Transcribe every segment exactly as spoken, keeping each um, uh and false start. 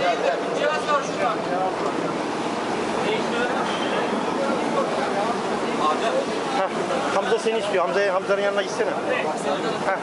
Cihaz var şurada. Heh, Hamza seni istiyor. Hamza'ya, Hamza'nın yanına gitsene. Heh.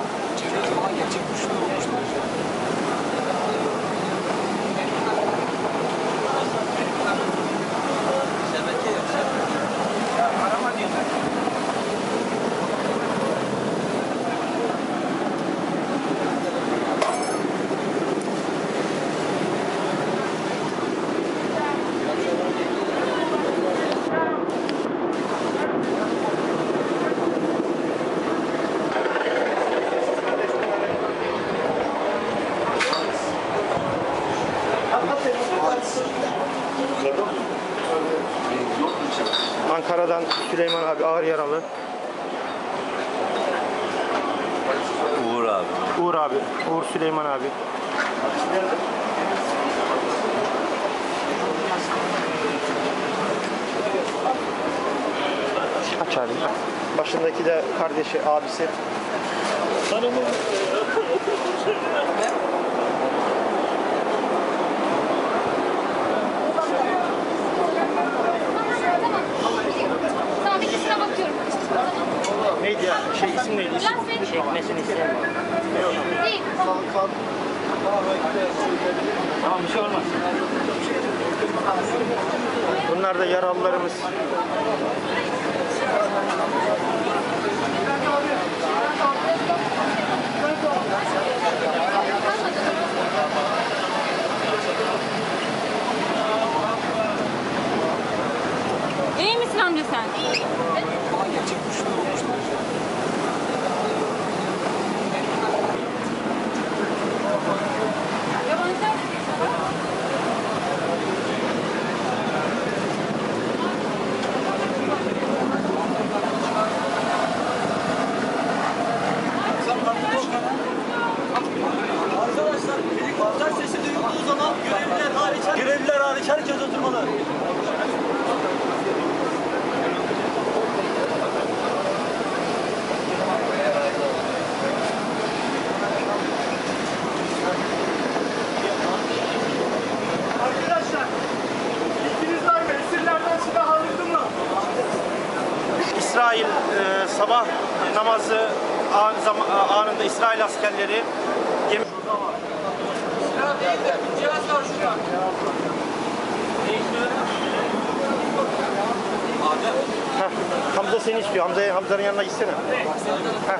Ankara'dan Süleyman abi ağır yaralı. Uğur abi. Uğur abi. Uğur Süleyman abi. Aç abi. Başındaki de kardeşi, abisi. Tamam, ikisine bakıyorum. Neydi ya? Şey isim neydi? Çekmesini istemiyorum. Değil. Tamam, bir şey olmaz. Bunlar da yaralılarımız. İyi misin amca sen? Arkadaşlar helikopter sesi duyulduğu zaman görevliler hariç görevliler hariç herkes oturmalı. Arkadaşlar, gittiniz var mı? Esirlerden silah alındı mı? İsrail e, sabah namazı an, zam, anında İsrail askerleri gemi... Cihaz var şurada. Heh, Hamza seni istiyor. Hamza'ya, Hamza'nın yanına gitsene. Heh.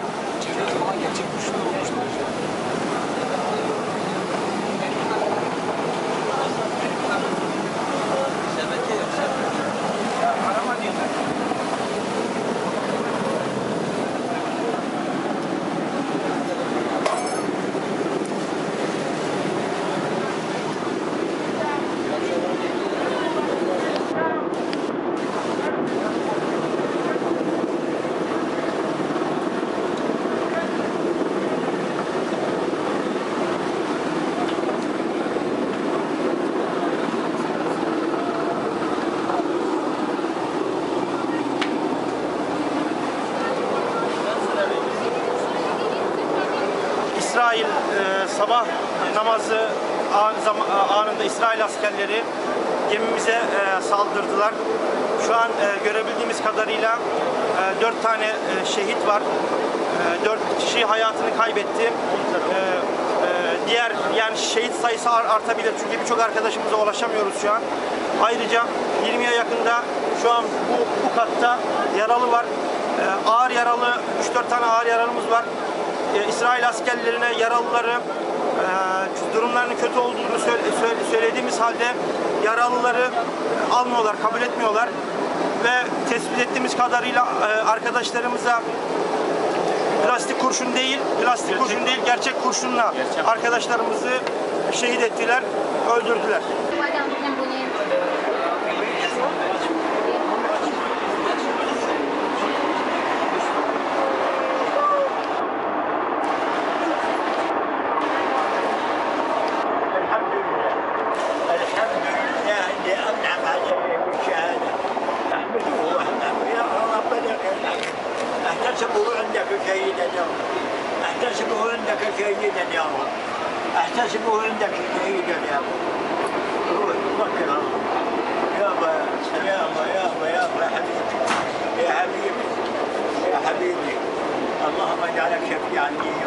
İsrail e, sabah namazı an, zam, anında İsrail askerleri gemimize e, saldırdılar. Şu an e, görebildiğimiz kadarıyla e, dört tane e, şehit var. E, dört kişi hayatını kaybetti. E, e, diğer yani şehit sayısı artabilir çünkü birçok arkadaşımıza ulaşamıyoruz şu an. Ayrıca yirmiye yakında şu an bu, bu katta yaralı var. E, ağır yaralı, üç dört tane ağır yaralımız var. İsrail askerlerine yaralıları e, durumlarının kötü olduğunu söyle, söyle, söylediğimiz halde yaralıları almıyorlar, kabul etmiyorlar ve tespit ettiğimiz kadarıyla e, arkadaşlarımıza plastik kurşun değil, plastik gerçek kurşun değil, gerçek kurşunla gerçek arkadaşlarımızı şehit ettiler, öldürdüler. احتسبه عندك شهيدا يا رب احتسبه عندك شهيدا يا رب احتسبه عندك شهيدا يا رب فكر يابا يابا يابا يابا يا حبيبي يا حبيبي يا حبيبي اللهم اجعلك شفيعا لي